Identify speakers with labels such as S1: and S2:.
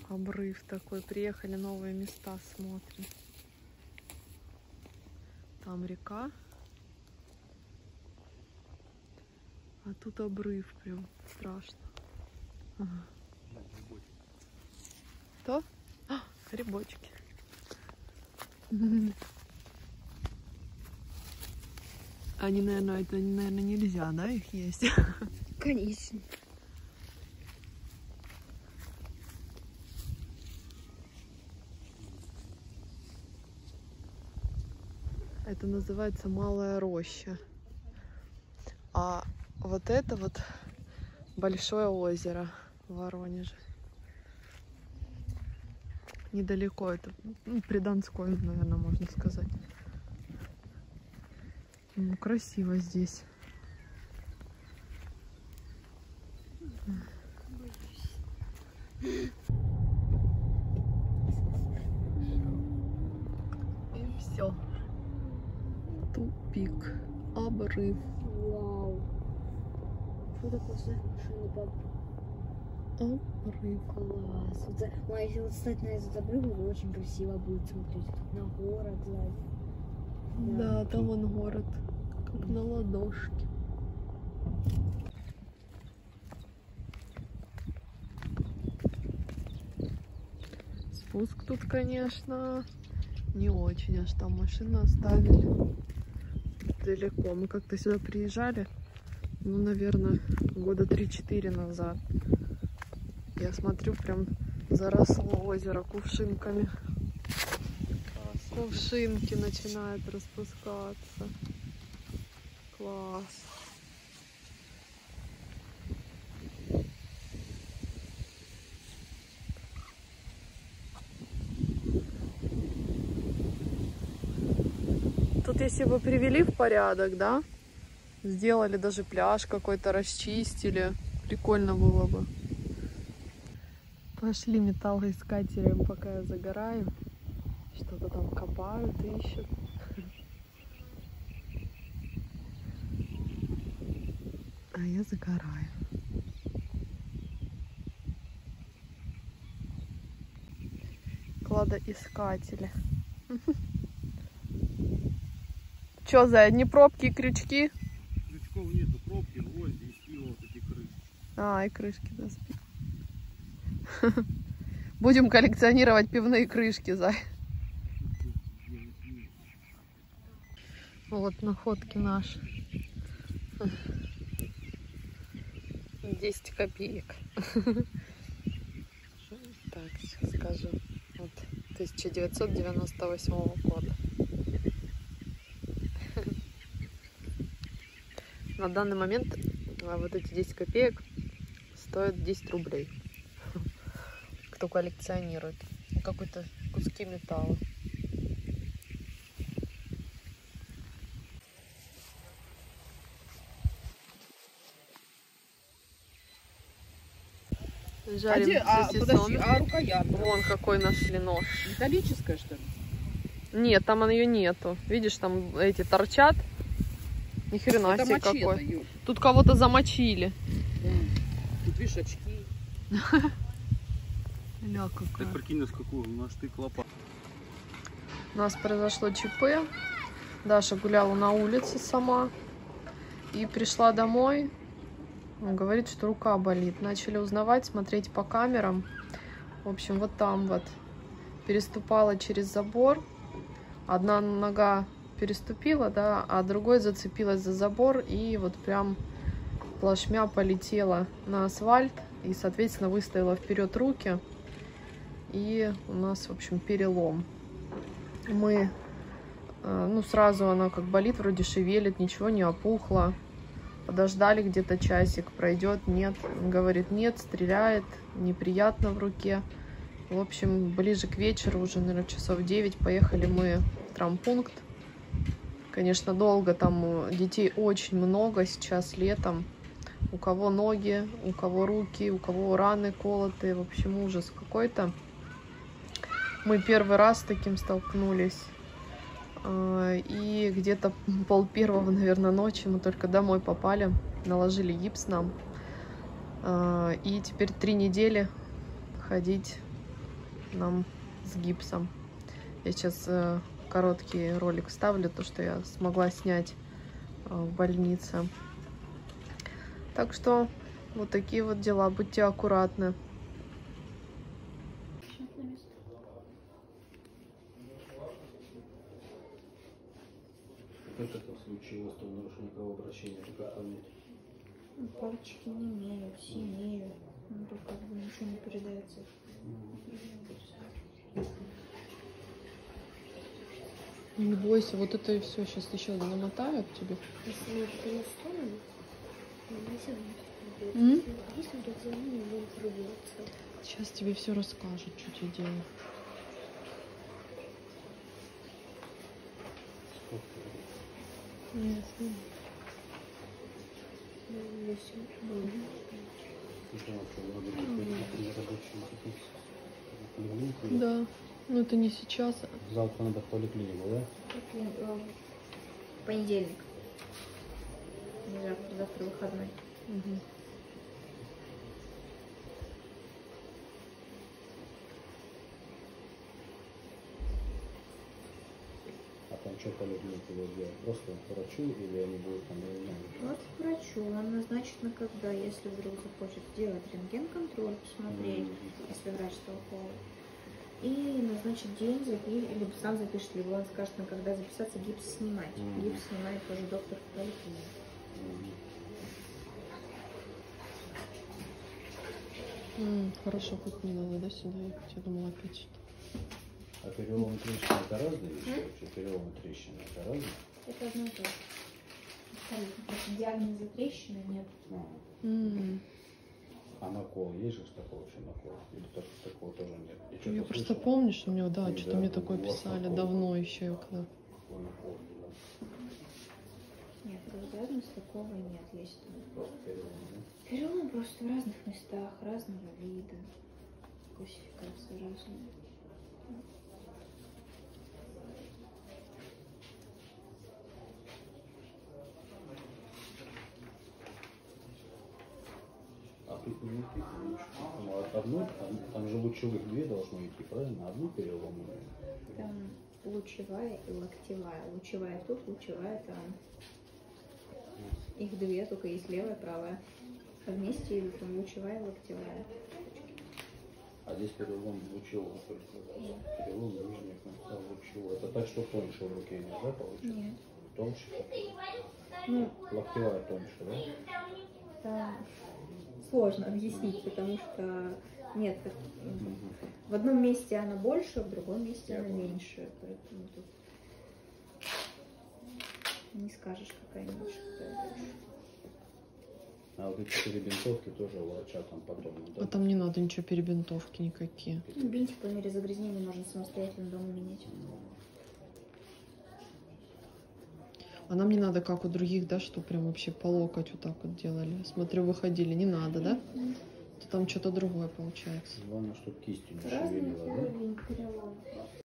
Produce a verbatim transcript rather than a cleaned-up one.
S1: Обрыв такой. Приехали, новые места смотрим. Там река. А тут обрыв прям страшно. Ага. Что? А, грибочки. Они, наверное, это, наверное, нельзя, да, их есть?
S2: Конечно.
S1: Это называется Малая Роща. А вот это вот большое озеро в Воронеже. Недалеко это, ну, Придонской, наверное, можно сказать. Ну, красиво здесь. И все. Тупик. Обрыв.
S2: Вау. Что такое за машина, пап?
S1: Обрыв.
S2: Класс. Вот за... Ну, а если вот встать на этот обрыв, то очень красиво будет смотреть. Тут на город сзади.
S1: Да, там вон город. Как на ладошке. Спуск тут, конечно, не очень, аж там машину оставили далеко. Мы как-то сюда приезжали, ну, наверное, года три-четыре назад. Я смотрю, прям заросло озеро кувшинками. Кувшинки начинают распускаться. Класс. Тут если бы привели в порядок, да, сделали даже пляж какой-то, расчистили, прикольно было бы. Пошли металлоискателем, пока я загораю. Что-то там копают, ищут. А я загораю. Кладоискатели. Чё за одни пробки и крючки?
S3: Крючков нету, пробки, гвозди и спила вот эти крышки. А,
S1: и крышки, да, спи. Будем коллекционировать пивные крышки, Зай. Вот находки наши. десять копеек. Так, сейчас скажу. Вот, тысяча девятьсот девяносто восьмого года. На данный момент вот эти десять копеек стоят десять рублей. Кто коллекционирует. Какой-то куски металла. Жарим,
S4: а, где, а, подожди, а рукоятка?
S1: Вон какой нашли нож.
S4: Металлическая, что ли?
S1: Нет, там ее нету. Видишь, там эти торчат. Ни хрена
S4: это
S1: себе какой.
S4: Юр.
S1: Тут кого-то замочили.
S4: Тут видишь очки.
S1: Ля какая.
S3: Ты прикинь, с какого наш ты клопа.
S1: У нас произошло ЧП. Даша гуляла на улице сама. И пришла домой. Он говорит, что рука болит. Начали узнавать, смотреть по камерам. В общем, вот там вот переступала через забор. Одна нога переступила, да, а другой зацепилась за забор и вот прям плашмя полетела на асфальт и, соответственно, выставила вперед руки. И у нас, в общем, перелом. Мы, ну, сразу она как болит, вроде шевелит, ничего не опухло. Подождали где-то часик, пройдет, нет. Он говорит, нет, стреляет, неприятно в руке. В общем, ближе к вечеру, уже, наверное, часов девять, поехали мы в травмпункт. Конечно, долго, там детей очень много сейчас летом. У кого ноги, у кого руки, у кого раны колотые. В общем, ужас какой-то. Мы первый раз с таким столкнулись. И где-то пол первого, наверное, ночи мы только домой попали. Наложили гипс нам. И теперь три недели ходить нам с гипсом. Я сейчас э, короткий ролик вставлю, то, что я смогла снять э, в больнице. Так что вот такие вот дела. Будьте аккуратны.
S3: Как это в случае острого нарушения кровообращения? Это как понять?
S2: Ну, пальчики не имеют, синеют. Ну, тут как бы ничего не передается.
S1: Не бойся, вот это и все. Сейчас еще намотают тебе.
S2: Если вот это остановить, если
S1: М?
S2: если вдруг за ними будет рваться.
S1: Сейчас тебе все расскажут, что тебе делать. Нет, нет. Да, но это не сейчас.
S3: Завтра надо в поликлинику, да?
S2: Понедельник. Не завтра, завтра выходной.
S1: Угу.
S3: А там что поликлинику будут делать? Просто к врачу или они будут там принимать?
S2: Вот к врачу, он назначит на когда, если вдруг захочет сделать рентген-контроль, посмотреть, если врач толковый. И назначит день, запи... либо сам запишет, либо он скажет, на когда записаться, гипс снимать.
S3: Mm-hmm.
S2: Гипс снимает тоже доктор в поликлинике.
S1: М, хорошо, хоть не надо, да, сюда ехать? Я думала, опять что-то.
S3: А перелом и трещина это разные вещи? Вообще перелом и трещина это разные?
S2: Это одно и то же. Абсолютно. Просто диагноза трещины нет.
S3: А,
S1: М,
S3: а накол есть же такого вообще накол? Или так- такого тоже нет? Я, что-то
S1: Я просто
S3: слышал.
S1: помню, что мне, да,
S3: И
S1: что-то
S3: да,
S1: мне
S3: у
S1: такое
S3: вас
S1: писали
S3: накол.
S1: давно еще, когда.
S3: Такой накол, да.
S2: Нет, диагноз такого нет. Есть там.
S3: Просто перелом, да?
S2: Перелом просто в разных местах, разного вида. Классификация разная.
S3: А тут не идти, ну, одну, там, там же лучевых две должно идти, правильно? Одну перелом.
S2: Там лучевая и локтевая. Лучевая тут, лучевая там. Их две, только есть левая и правая. А вместе идут там лучевая и локтевая.
S3: А здесь перелом лучевого только. Перелом нижнего конца лучевого. Это так, что тоньше в руке нет, да, получается?
S2: Нет.
S3: Тоньше?
S2: Ну,
S3: Локтевая тоньше, да?
S2: там сложно объяснить, потому что нет, так,
S3: Мгм.
S2: в одном месте она больше, в другом месте
S3: Я
S2: она
S3: понял.
S2: меньше. Поэтому тут не скажешь, какая меньше, какая больше.
S3: А вот эти перебинтовки тоже у врача там потом, да?
S1: А там не надо ничего, перебинтовки никакие.
S2: Ну, бинтик по мере загрязнения можно самостоятельно дома менять.
S1: А нам не надо, как у других, да, что прям вообще по локоть вот так вот делали. Смотрю, выходили, не надо, да? То там что-то другое получается.
S3: Главное, чтобы кистью не
S2: Разный
S3: шевелила, да?
S2: уровень перелома.